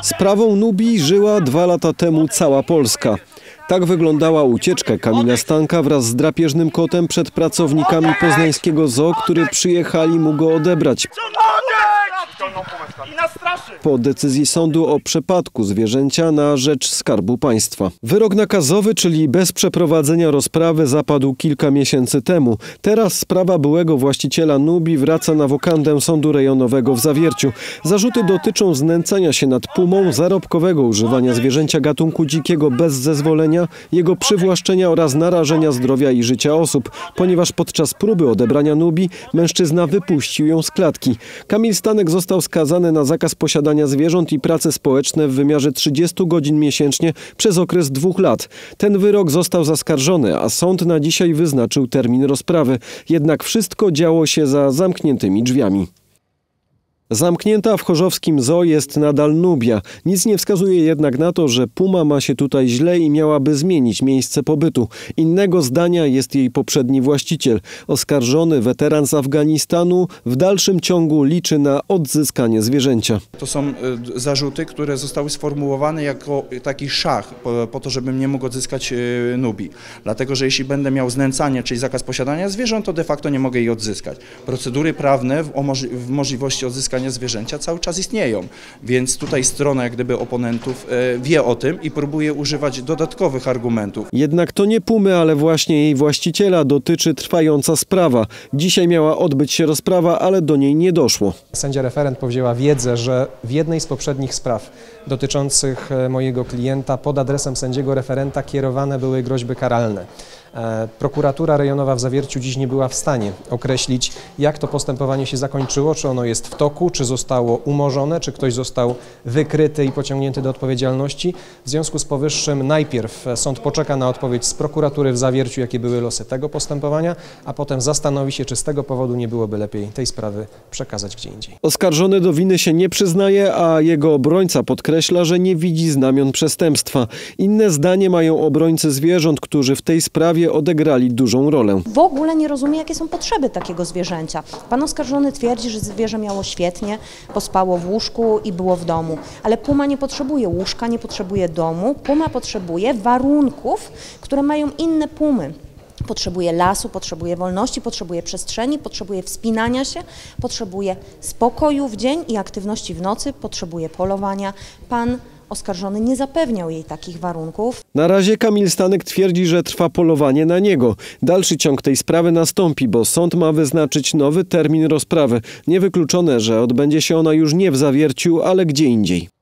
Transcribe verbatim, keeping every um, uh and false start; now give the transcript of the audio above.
Sprawą Nubii żyła dwa lata temu cała Polska. Tak wyglądała ucieczka Kamila Stanka wraz z drapieżnym kotem przed pracownikami poznańskiego zoo, którzy przyjechali mu go odebrać. Po decyzji sądu o przepadku zwierzęcia na rzecz Skarbu Państwa. Wyrok nakazowy, czyli bez przeprowadzenia rozprawy, zapadł kilka miesięcy temu. Teraz sprawa byłego właściciela Nubii wraca na wokandę Sądu Rejonowego w Zawierciu. Zarzuty dotyczą znęcania się nad pumą, zarobkowego używania zwierzęcia gatunku dzikiego bez zezwolenia, jego przywłaszczenia oraz narażenia zdrowia i życia osób, ponieważ podczas próby odebrania Nubii mężczyzna wypuścił ją z klatki. Kamil Stanek został skazany na zakaz posiadania zwierząt i prace społeczne w wymiarze trzydziestu godzin miesięcznie przez okres dwóch lat. Ten wyrok został zaskarżony, a sąd na dzisiaj wyznaczył termin rozprawy. Jednak wszystko działo się za zamkniętymi drzwiami. Zamknięta w chorzowskim zoo jest nadal Nubia. Nic nie wskazuje jednak na to, że puma ma się tutaj źle i miałaby zmienić miejsce pobytu. Innego zdania jest jej poprzedni właściciel. Oskarżony weteran z Afganistanu w dalszym ciągu liczy na odzyskanie zwierzęcia. To są zarzuty, które zostały sformułowane jako taki szach po, po to, żebym nie mógł odzyskać Nubii. Dlatego, że jeśli będę miał znęcanie, czyli zakaz posiadania zwierząt, to de facto nie mogę jej odzyskać. Procedury prawne w, w możliwości odzyskania zwierzęcia cały czas istnieją, więc tutaj strona jak gdyby oponentów wie o tym i próbuje używać dodatkowych argumentów. Jednak to nie pumy, ale właśnie jej właściciela dotyczy trwająca sprawa. Dzisiaj miała odbyć się rozprawa, ale do niej nie doszło. Sędzia referent powzięła wiedzę, że w jednej z poprzednich spraw dotyczących mojego klienta pod adresem sędziego referenta kierowane były groźby karalne. Prokuratura rejonowa w Zawierciu dziś nie była w stanie określić, jak to postępowanie się zakończyło, czy ono jest w toku, czy zostało umorzone, czy ktoś został wykryty i pociągnięty do odpowiedzialności. W związku z powyższym najpierw sąd poczeka na odpowiedź z prokuratury w Zawierciu, jakie były losy tego postępowania, a potem zastanowi się, czy z tego powodu nie byłoby lepiej tej sprawy przekazać gdzie indziej. Oskarżony do winy się nie przyznaje, a jego obrońca podkreśla, że nie widzi znamion przestępstwa. Inne zdanie mają obrońcy zwierząt, którzy w tej sprawie odegrali dużą rolę. W ogóle nie rozumie, jakie są potrzeby takiego zwierzęcia. Pan oskarżony twierdzi, że zwierzę miało świetnie, pospało w łóżku i było w domu. Ale puma nie potrzebuje łóżka, nie potrzebuje domu. Puma potrzebuje warunków, które mają inne pumy. Potrzebuje lasu, potrzebuje wolności, potrzebuje przestrzeni, potrzebuje wspinania się, potrzebuje spokoju w dzień i aktywności w nocy, potrzebuje polowania. Pan oskarżony nie zapewniał jej takich warunków. Na razie Kamil Stanek twierdzi, że trwa polowanie na niego. Dalszy ciąg tej sprawy nastąpi, bo sąd ma wyznaczyć nowy termin rozprawy. Niewykluczone, że odbędzie się ona już nie w Zawierciu, ale gdzie indziej.